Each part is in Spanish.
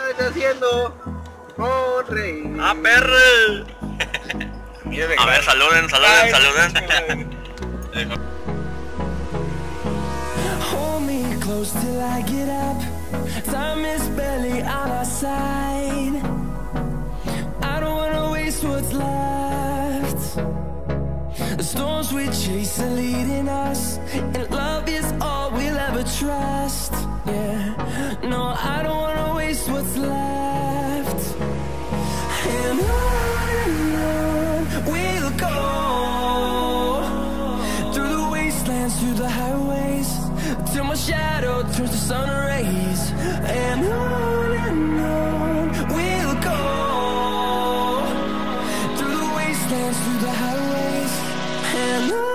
estás haciendo? Corre. ¡Ah, perro! A ver, saluden. Hold me close till I get up. Time is barely on our side. I don't wanna waste what's left. The storms we chase are leading us, and love is all we'll ever trust. Yeah, no, I don't wanna waste what's left. And on we'll go, through the wastelands, through the highways, till my shadow turns to sun rays. And on we'll go, through the wastelands, through the highways, and on we'll go.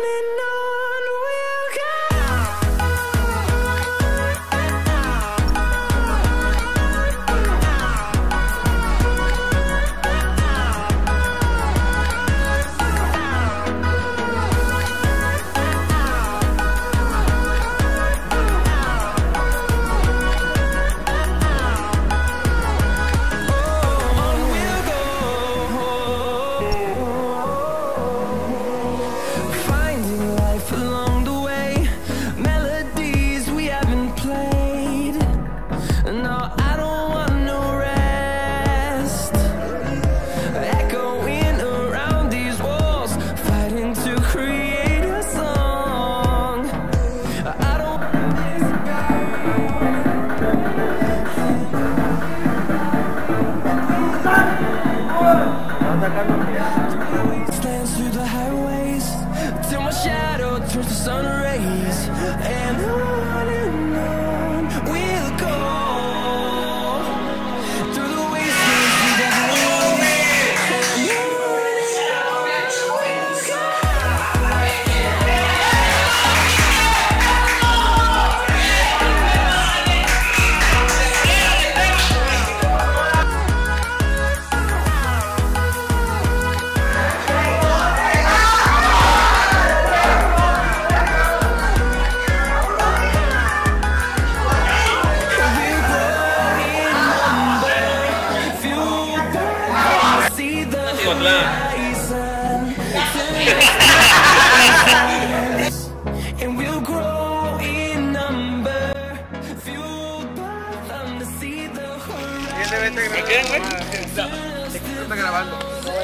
Stands through the highways till my shadow turns to sun rays. And on we'll go, through the wastelands, through the and we'll grow in number, fueled by them to see the horizon. Está grabando.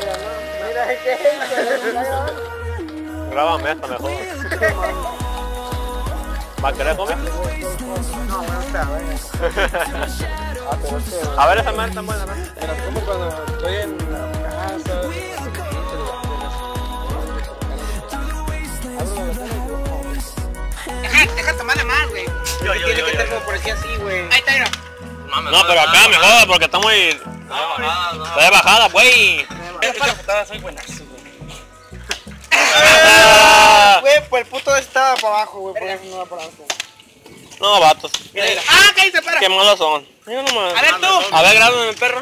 Grábame esta mejor. ¿Va a querer comer? No, bueno, está, A ver, esa madre está buena, ¿no? me la como cuando estoy en la casa. Deja tomarla más, güey. Tiene que estar como por así, güey. Ahí está, mira. No, pero acá mejor, porque está muy... Está de bajada, güey. Soy buenazo, güey. Güey, pues el puto estaba para abajo, güey, por eso no va para abajo. No, vatos. Mira, mira. ¡Ah, que ahí se para! Qué malos son. Mira nomás. A ver, tú. A ver, grábame, perro.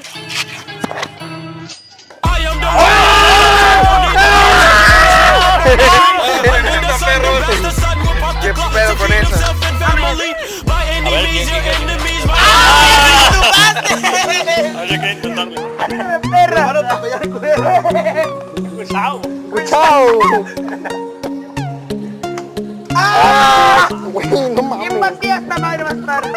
¿Qué pedo con eso? A ver, ¿quién? Hay que intentarlo. ¡Perra! Chao. ¡Chao! ¡Ah! Güey, no mames. ¿Quién patea esta madre más tarde?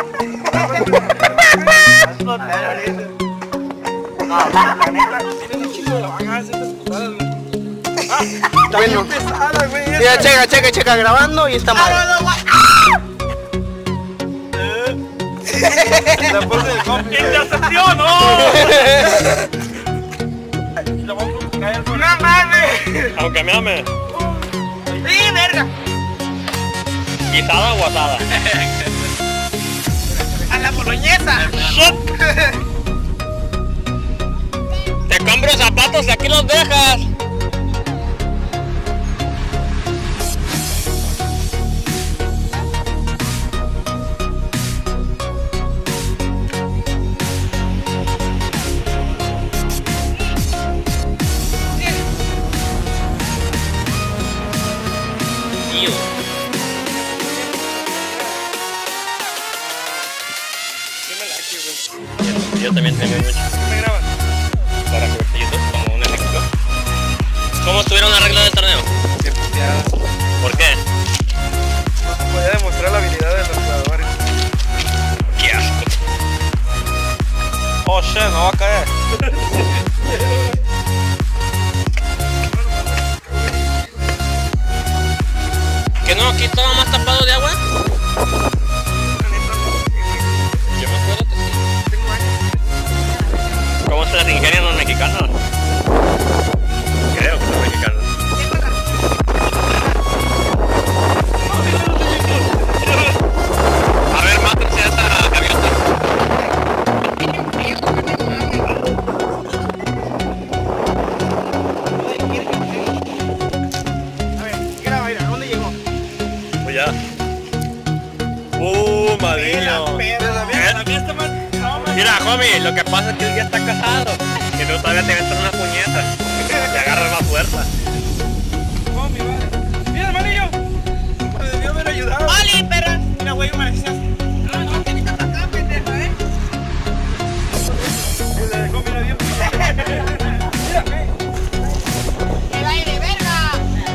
Bueno, mira, checa, grabando y está mal. ¡Intercepción, no! ¡No mames! Aunque me ame. ¡Sí, verga! ¿Guisada o asada? ¡A la boloñesa! Te compro zapatos y aquí los dejas. Yo también tengo mucho. ¿Me grabas? Para subirte a YouTube como un ejemplo. ¿Cómo estuvieron las reglas del torneo? Qué puteada. ¿Por qué? Podía demostrar la habilidad de los jugadores. ¡Qué asco! Oh shit, no va a caer. ¿Que no? ¿Aquí estaba más tapado de agua? Yo me acuerdo que sí. ¿Cómo se las ingenian los mexicanos? Creo que son mexicanos. A ver, mátense a esa gaviota. A ver, graba, mira, ¿dónde llegó? Pues ya. Madriño. Mira, homie, lo que pasa es que él ya está casado. Que tú todavía te metes una puñeta. Te agarras más fuerza. Mami, vale. Mira, hermanillo. Me debió haber ayudado. ¡Oli, perra! Mira, güey, me decías. No, no, tiene que atacar, pendejo, ¿eh? Le dejó, mira, bien. Mira, güey. ¡El aire, verga!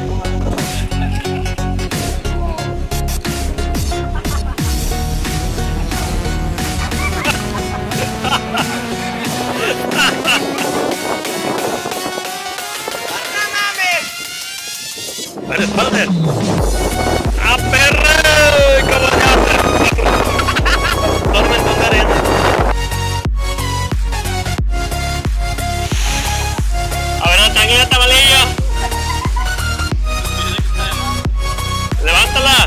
¡No mames! ¡Vale, espérate! ¡Ah, perra! ¿Cómo se hace? Tormento de arena. A ver, tranquila, tamalillo. Levántala.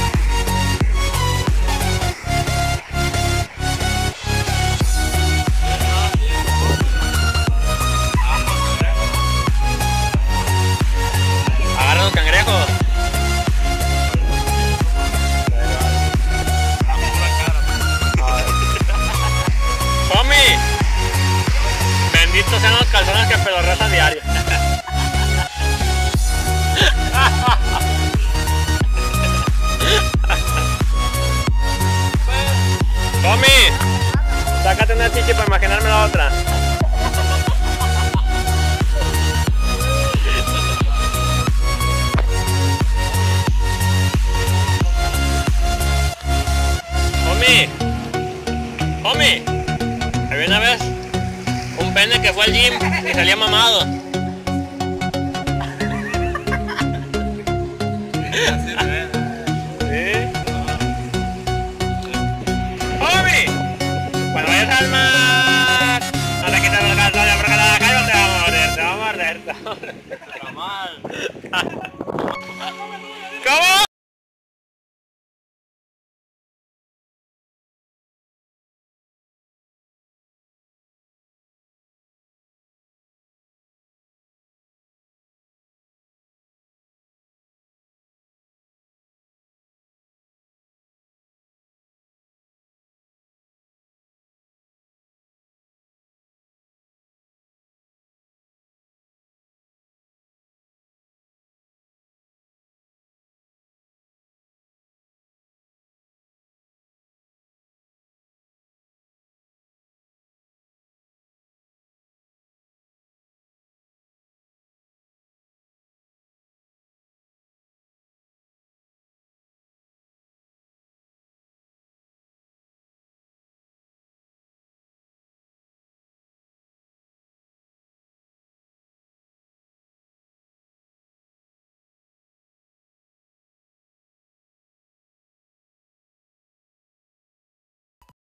Agarra los cangrejos. Homie, benditos sean los calzones que pedorreas a diario. Homie, sácate una chichi para imaginarme la otra. Homie, había una vez un pene que fue al gym y salía mamado. ¿Sí? Homie, cuando vayas al mar, no te quites los calzones porque la calle te va a morder, te va a morder. ¿Cómo?